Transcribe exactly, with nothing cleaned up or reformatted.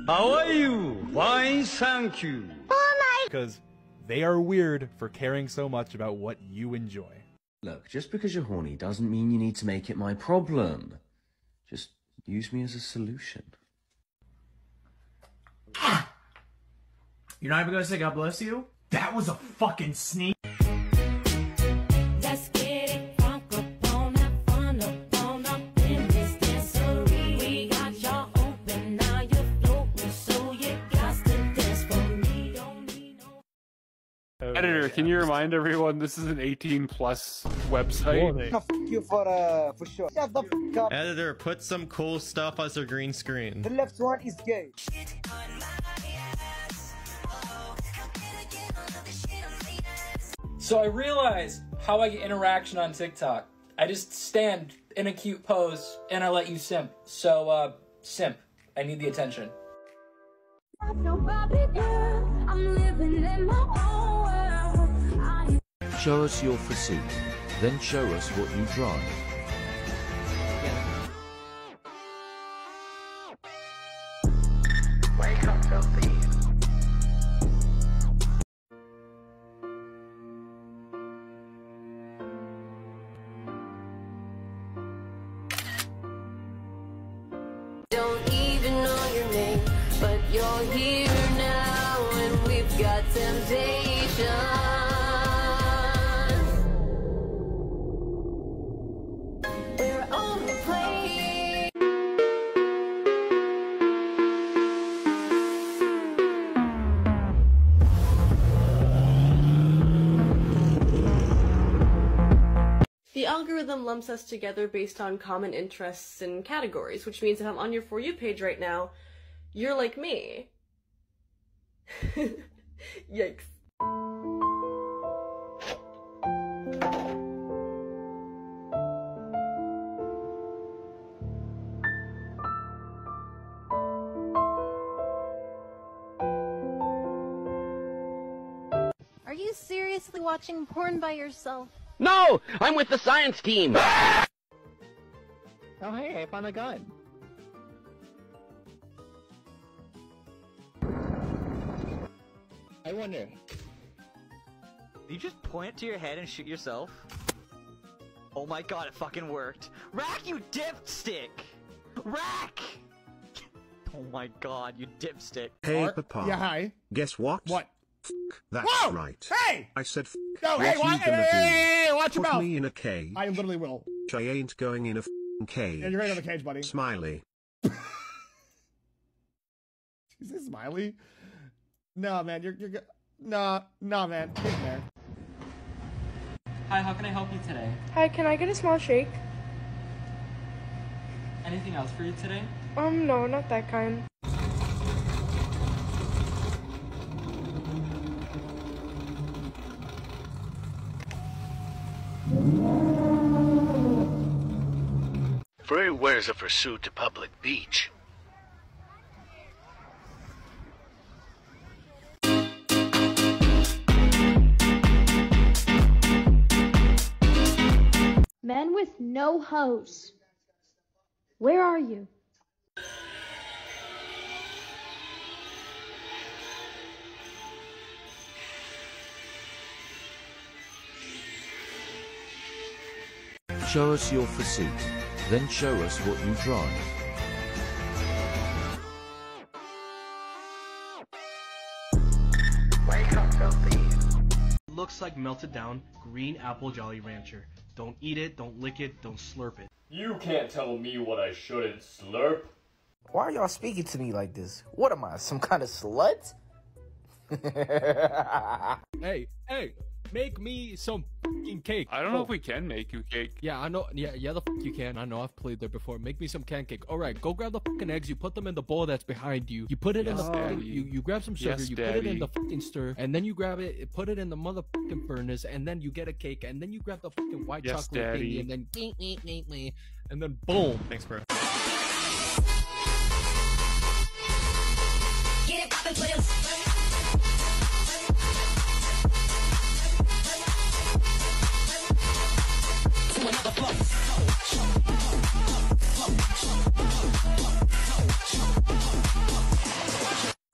How are you? Fine, thank you. Oh my... Because they are weird for caring so much about what you enjoy. Look, just because you're horny doesn't mean you need to make it my problem. Just use me as a solution. You're not even gonna say God bless you? That was a fucking sneak. Let's get it crunk up on that fun up on up in this dancery. We got y'all open, now you're floating, so you got to dance for me. Don't need no... Editor, can you remind everyone this is an eighteen plus website? F you for uh for sure. Shut the f up. Editor, put some cool stuff as a green screen. The left one is gay. So I realize how I get interaction on TikTok. I just stand in a cute pose and I let you simp. So, uh, simp. I need the attention. Show us your physique, then show us what you drive. Wake up, filthy. Don't even know your name, but you're here now and we've got temptation. We're on the plane. The algorithm lumps us together based on common interests and categories, which means if I'm on your For You page right now, you're like me. Yikes. Are you seriously watching porn by yourself? No! I'm with the science team! Oh hey, I found a gun. I wonder... Did you just point to your head and shoot yourself? Oh my god, it fucking worked! Rack, you dipstick! Rack! Oh my god, you dipstick. Hey, Papa. Yeah, hi. Guess what? What? F that's Whoa! right. Hey! I said f No, what hey, you what? gonna Hey, do? hey, hey, watch your Put mouth. me in a cage. I literally will. I ain't going in a f***ing cage. Yeah, you're going in the cage, buddy. Smiley. Is this Smiley? No, man, you're you're good. No, no, man, get in there. Hi, how can I help you today? Hi, can I get a small shake? Anything else for you today? Um, no, not that kind. Frey wears a fursuit to public beach. Men with no hose. Where are you? Show us your physique, then show us what you drive. Wake up, filthy. Looks like melted down green apple Jolly Rancher. Don't eat it, don't lick it, don't slurp it. You can't tell me what I shouldn't slurp. Why are y'all speaking to me like this? What am I, some kind of slut? Hey, hey, make me some fucking cake. I don't know if we can make you cake. Yeah, I know. Yeah, yeah, the fuck you can. I know. I've played there before. Make me some can cake. All right, go grab the fucking eggs. You put them in the bowl that's behind you. You put it in Yes, the fucking. Daddy. You you grab some sugar. Yes, you put it in Daddy. the fucking stir, and then you grab it. Put it in the motherfucking furnace, and then you get a cake, and then you grab the fucking white Yes, chocolate Daddy. thingy, and then me me me me, and then boom. Thanks, bro. Get it poppin' for them. To another flow.